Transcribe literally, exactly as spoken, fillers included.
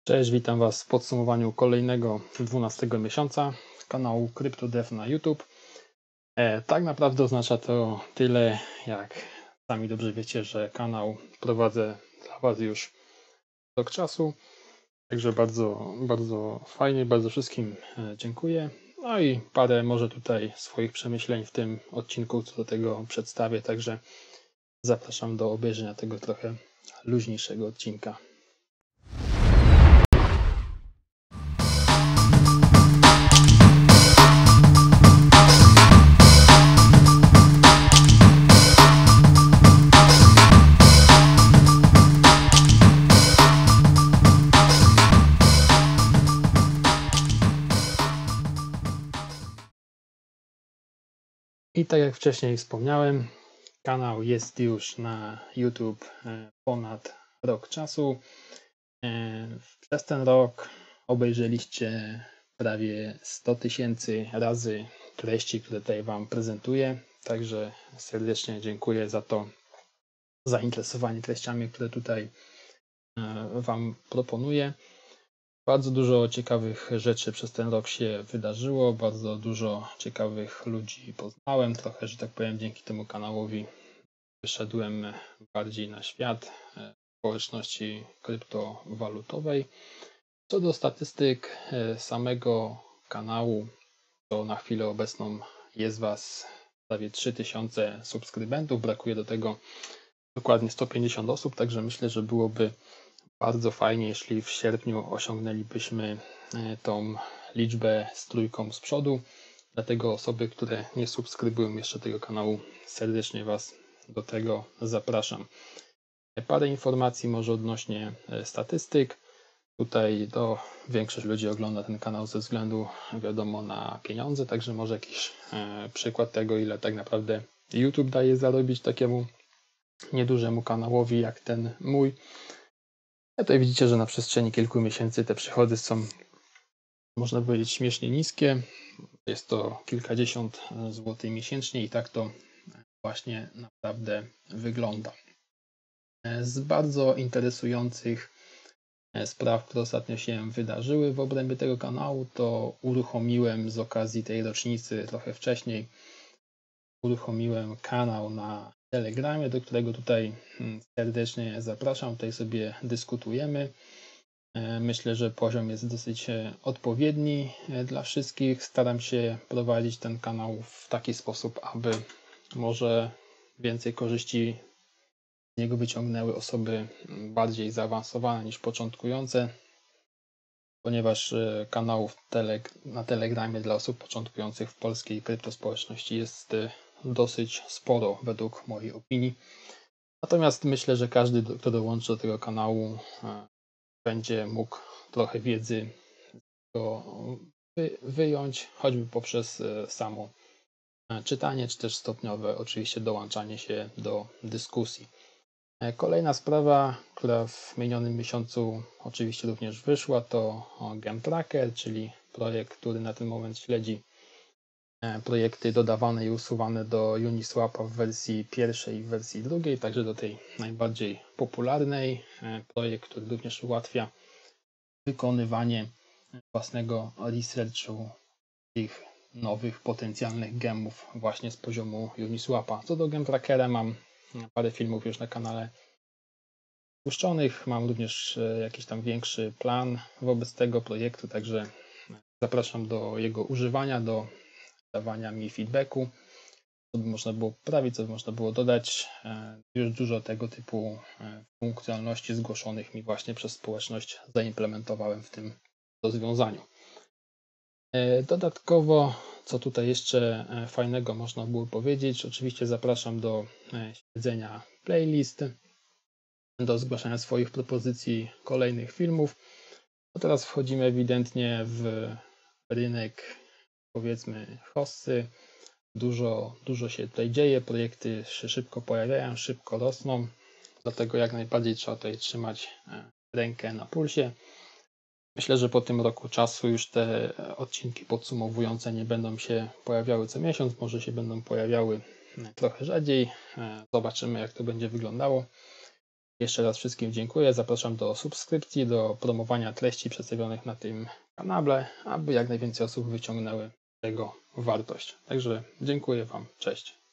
Cześć, witam Was w podsumowaniu kolejnego dwunastego miesiąca kanału CryptoDev na YouTube. E, tak naprawdę oznacza to tyle, jak sami dobrze wiecie, że kanał prowadzę dla Was już rok czasu. Także bardzo, bardzo fajnie, bardzo wszystkim dziękuję. No i parę może tutaj swoich przemyśleń w tym odcinku co do tego przedstawię, także zapraszam do obejrzenia tego trochę luźniejszego odcinka. I tak jak wcześniej wspomniałem, kanał jest już na YouTube ponad rok czasu. Przez ten rok obejrzeliście prawie sto tysięcy razy treści, które tutaj Wam prezentuję. Także serdecznie dziękuję za to zainteresowanie treściami, które tutaj Wam proponuję. Bardzo dużo ciekawych rzeczy przez ten rok się wydarzyło, bardzo dużo ciekawych ludzi poznałem, trochę, że tak powiem, dzięki temu kanałowi wyszedłem bardziej na świat społeczności kryptowalutowej. Co do statystyk samego kanału, to na chwilę obecną jest Was prawie trzy tysiące subskrybentów, brakuje do tego dokładnie sto pięćdziesiąt osób, także myślę, że byłoby bardzo fajnie, jeśli w sierpniu osiągnęlibyśmy tą liczbę z trójką z przodu. Dlatego osoby, które nie subskrybują jeszcze tego kanału, serdecznie Was do tego zapraszam. Parę informacji może odnośnie statystyk. Tutaj to większość ludzi ogląda ten kanał ze względu, wiadomo, na pieniądze, także może jakiś przykład tego, ile tak naprawdę YouTube daje zarobić takiemu niedużemu kanałowi jak ten mój. A tutaj widzicie, że na przestrzeni kilku miesięcy te przychody są, można powiedzieć, śmiesznie niskie. Jest to kilkadziesiąt złotych miesięcznie i tak to właśnie naprawdę wygląda. Z bardzo interesujących spraw, które ostatnio się wydarzyły w obrębie tego kanału, to uruchomiłem z okazji tej rocznicy trochę wcześniej, uruchomiłem kanał na Telegramie, do którego tutaj serdecznie zapraszam. Tutaj sobie dyskutujemy. Myślę, że poziom jest dosyć odpowiedni dla wszystkich. Staram się prowadzić ten kanał w taki sposób, aby może więcej korzyści z niego wyciągnęły osoby bardziej zaawansowane niż początkujące, ponieważ kanałów na Telegramie dla osób początkujących w polskiej kryptospołeczności jest dosyć sporo według mojej opinii. Natomiast myślę, że każdy, kto dołączy do tego kanału, będzie mógł trochę wiedzy wyjąć, choćby poprzez samo czytanie, czy też stopniowe oczywiście dołączanie się do dyskusji. Kolejna sprawa, która w minionym miesiącu oczywiście również wyszła, to GemTracker, czyli projekt, który na ten moment śledzi projekty dodawane i usuwane do Uniswapa w wersji pierwszej i w wersji drugiej, także do tej najbardziej popularnej. Projekt, który również ułatwia wykonywanie własnego researchu tych nowych potencjalnych gemów właśnie z poziomu Uniswapa. Co do GemTrackera, mam parę filmów już na kanale puszczonych, mam również jakiś tam większy plan wobec tego projektu, także zapraszam do jego używania, do dawania mi feedbacku, co by można było poprawić, co by można było dodać. Już dużo tego typu funkcjonalności zgłoszonych mi właśnie przez społeczność zaimplementowałem w tym rozwiązaniu. Dodatkowo, co tutaj jeszcze fajnego można było powiedzieć, oczywiście zapraszam do śledzenia playlist, do zgłaszania swoich propozycji kolejnych filmów. No teraz wchodzimy ewidentnie w rynek, powiedzmy, hossy. Dużo, dużo się tutaj dzieje, projekty się szybko pojawiają, szybko rosną, dlatego jak najbardziej trzeba tutaj trzymać rękę na pulsie. Myślę, że po tym roku czasu już te odcinki podsumowujące nie będą się pojawiały co miesiąc, może się będą pojawiały trochę rzadziej. Zobaczymy, jak to będzie wyglądało. Jeszcze raz wszystkim dziękuję. Zapraszam do subskrypcji, do promowania treści przedstawionych na tym kanale, aby jak najwięcej osób wyciągnęły z tego wartość. Także dziękuję Wam. Cześć.